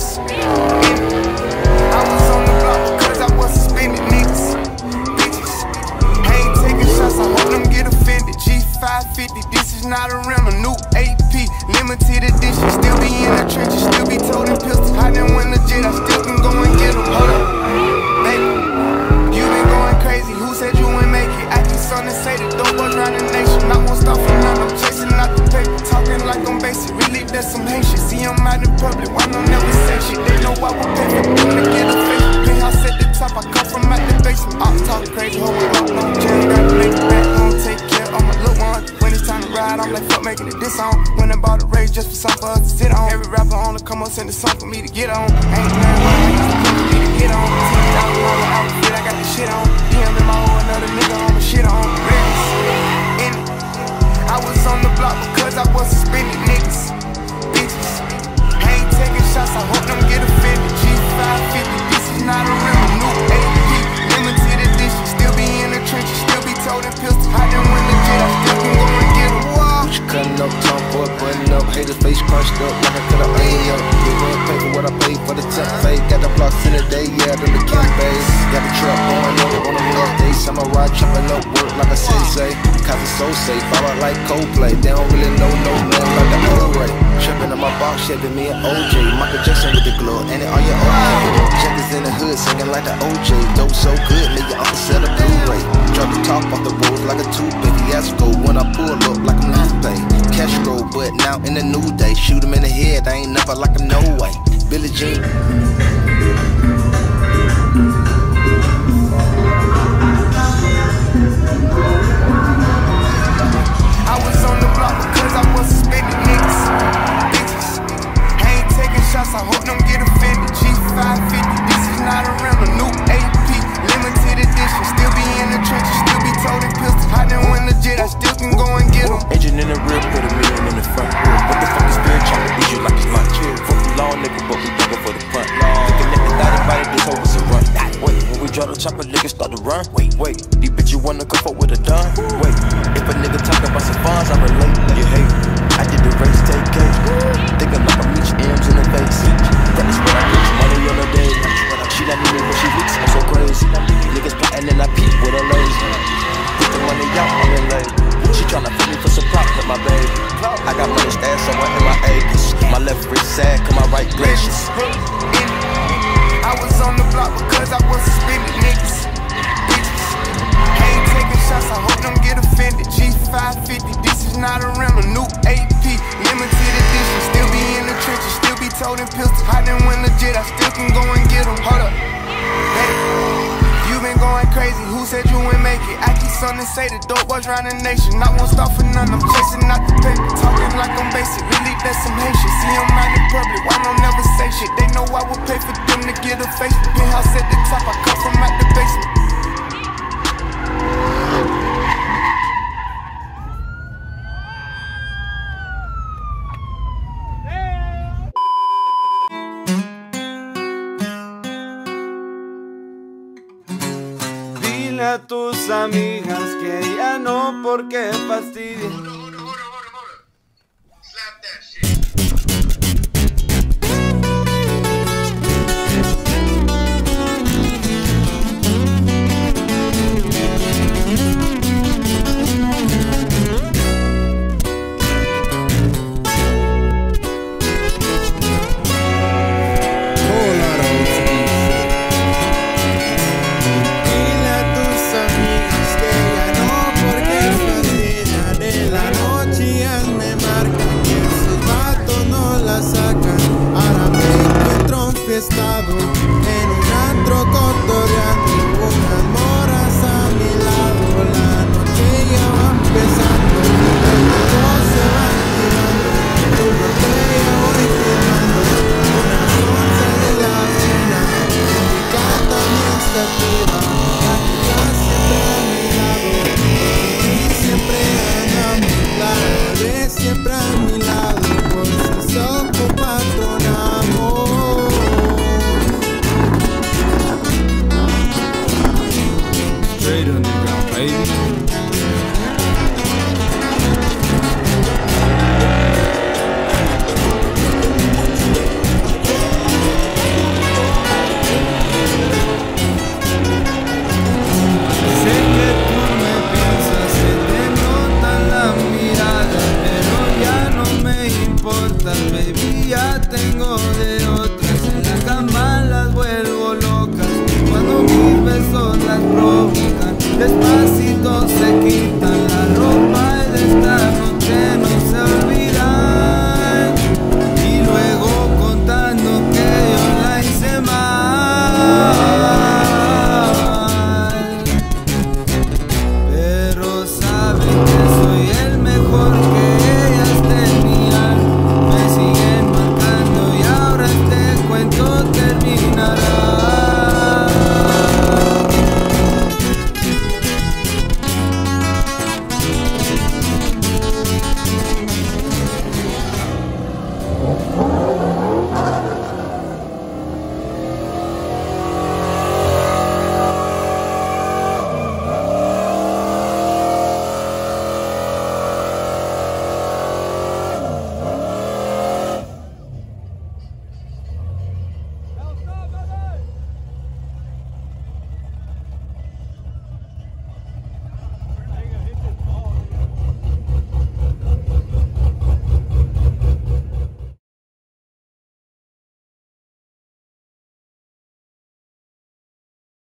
bitches. I was on the block because I was suspended, niggas. Bitches. I ain't taking shots, I hope them get offended. G550, this is not a rental. New AP, limited edition. Still be in the trenches, still be toting pistols. I didn't win legit, I still can go and get them. Hold up, baby. You been going crazy, who said you wouldn't make it? I keep something to say, the dope boys round the nation. I won't stop for none, I'm chasing out the paper. Talking like I'm basic, really that's some hate shit. See I'm out in public, why don't never say shit? They know I will pay for them to get a face. Penthouse at the top, I come from out the basement. I'm talking crazy, hold me up, no jail. Gotta make it back home, take care of my little one. When it's time to ride, I'm like fuck making it this on. When I bought a race just for something for us to sit on. Every rapper on the come up, send a song for me to get on. Ain't nothing wrong, I used to come for me to get on. $10,000 outfit, I got the shit on. Him and my old another nigga on the shit on. Rings in it. I was on the block because I was suspended, niggas. Bitches. I ain't taking shots, I hope them get offended. G550, this is not a rental. New AP, limited edition. Still be in the trenches, still be toting pistols. I didn't win legit, I still can go and get them. What you cutting up, tongue boy, button up. Haters face crunched up like I could've paid up. You wouldn't pay for what I paid for the temp fade. Got the blocks in the day, yeah, the Kim base. Got the truck going up on the rough day. Samurai chopping up work like a sensei. Cause it's so safe, I out like Coldplay. They don't really know no man like the old Ray. Tripping on my box, shaving me an OJ. Michael Jackson with the glove, and it all your okay. Jackets in the hood, singing like the OJ. Dope so good, nigga, I'm sell a Blu-ray. Drop the top off the road like a toothpick. Fiasco when I pull up like I'm Lupe. Cash roll, but now in the new day. Shoot him in the head, I ain't never like him, no way. Billie Jean. I was on the block because I was suspended, niggas. Bitches. I ain't taking shots, I hope them get offended. G550, this is not a rental. New AP, limited edition. Still be in the trenches, still be toting pistols. I didn't win legit, I still can go and get them. Agent in the rear, put a million in the front. What the fuck is spirit trying to beat you like it's lunch? Fuck the long nigga, but we begging for the front. Looking at the thought about it, this hoe was a run. Wait, when we draw the chopper, niggas start to run. Wait, these bitches wanna come fuck with a done. Wait, if a nigga talk about some funds, I relate. You hate, I did the race, take cake. Thinking like I'm each M's in the face. That is what I get, money on the day. She not me when she weeks, I'm so crazy. Niggas plotting and I peep with her legs. Put the money out on the leg. She tryna put me for some props with my baby. I got money stashed somewhere in my acres. My left wrist sad, cause my right gracious. I was on the block because I was suspended, niggas. Bitches. I ain't taking shots, I hope them get offended. G550, this is not a rental. New AP, limited edition. Still be in the trenches, still be toting pistols. I didn't win legit, I still can go and get them. Hold up, hey. You been going crazy, who said you wouldn't make it? I keep something to say, the dope boys round the nation. I won't stop for none, I'm chasing out the paper. Talking like I'm basic, really that's some hate shit. See I'm out in public, why don't never say shit? They know I would pay for them to get a face. Penthouse at the top, I come from out the basement. A tus amigas que ya no porque fastidien.